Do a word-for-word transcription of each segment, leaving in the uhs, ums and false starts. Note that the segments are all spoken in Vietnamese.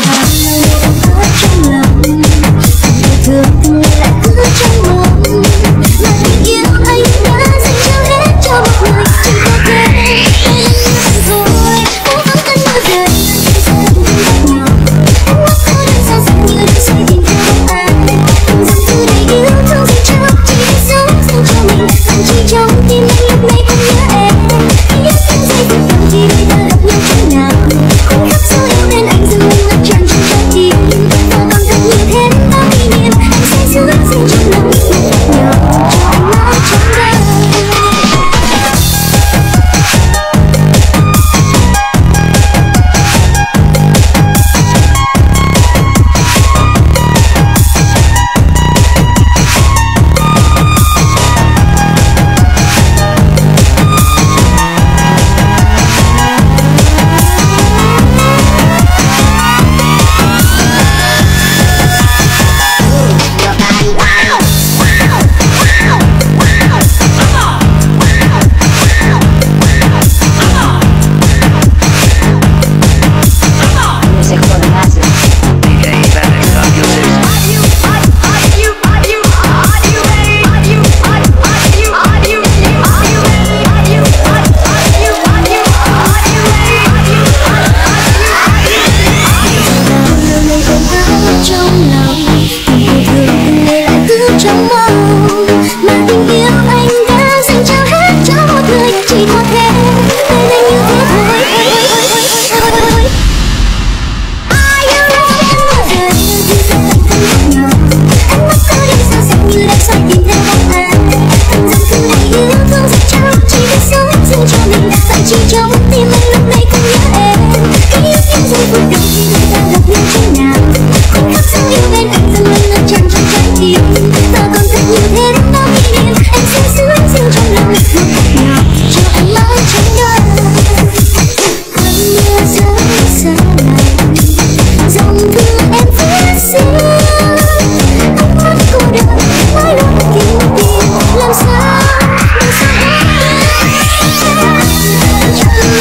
Hãy subscribe cho kênh Ghiền Mì Gõ để không bỏ lỡ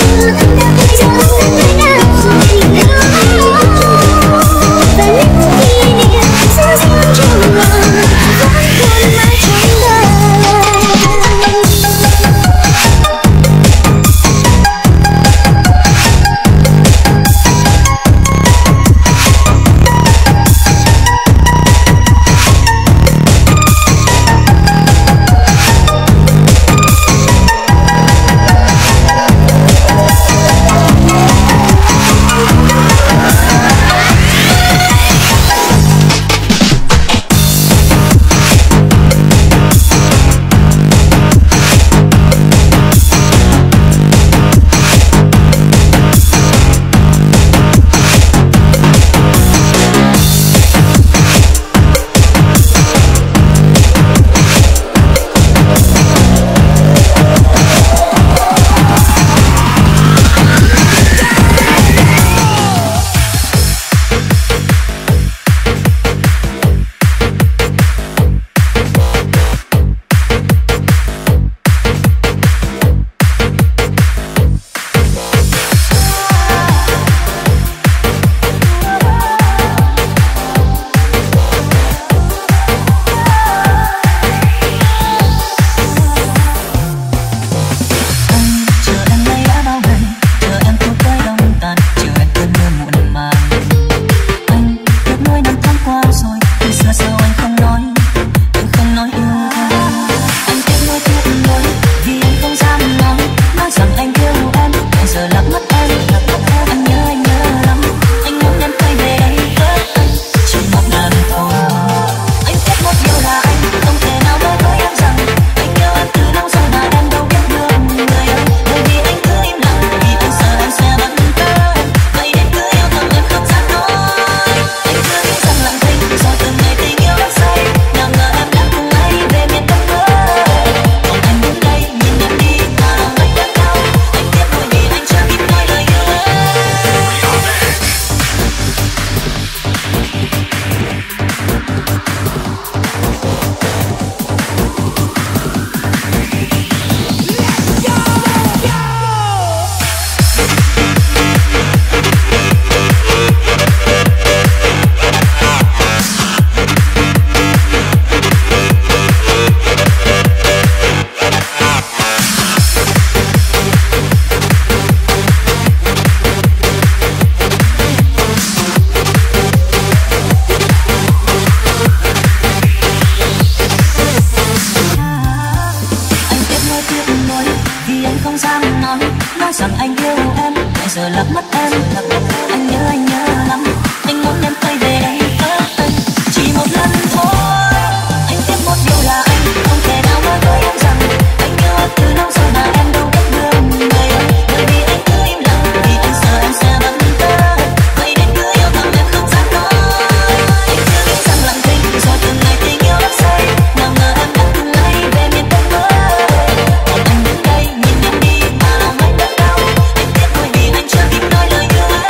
không dám nói, nói rằng anh yêu em, bây giờ lạc mất em, lạc mất em. Anh nhớ anh nhớ lắm, anh muốn em quay về đây với anh. Chỉ một lần thôi, anh tiếc một điều là anh không thể nào nói với em rằng anh yêu em từ lâu rồi mà em đâu biết đường người ơi. Bởi vì anh cứ im lặng, vì anh sợ em sẽ vẫn tới. Vậy nên cứ yêu thầm em không dám nói. Anh chưa biết rằng lặng thinh rồi từng ngày tình yêu đắm say. Nào ngờ em đã lấy về miền Tây mới. Còn anh đứng đây nhìn em đi mà lòng anh đớn đau. Anh tiếc bởi vì anh chưa kịp nói lời yêu em.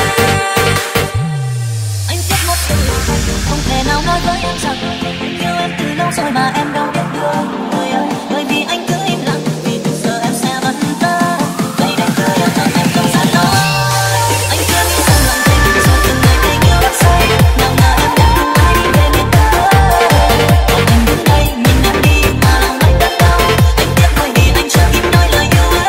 Anh tiếc một điều không thể nào nói với em rằng anh yêu em từ lâu rồi mà em đâu biết đường người ơi. Bởi vì anh cứ im lặng, vì từ giờ em sẽ vẫn tới. Vậy nên cứ yêu thầm em không dám nói. Anh chưa nghĩ rằng lặng thinh rồi từng ngày tình yêu đắm say. Nào ngờ em đã lấy về miền Tây. Còn anh đứng đây nhìn em đi mà lòng anh đớn đau. Anh tiếc bởi vì anh chưa kịp nói lời yêu em.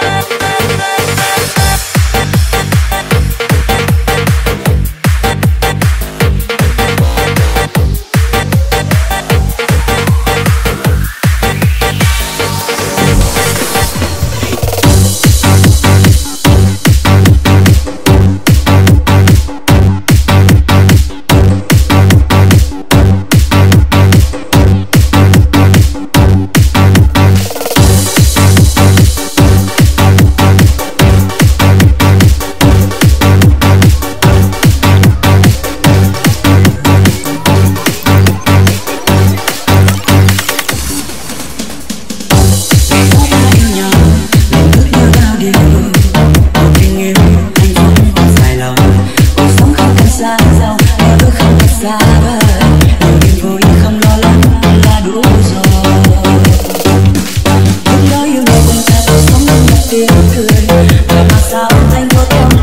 Xa dòng, mơ ước không thật xa vời, điều yên vui không lo lắng là đủ rồi. Lúc đó yêu người tình ta cuộc sống không một tiếng cười, mà mà sao anh vô tâm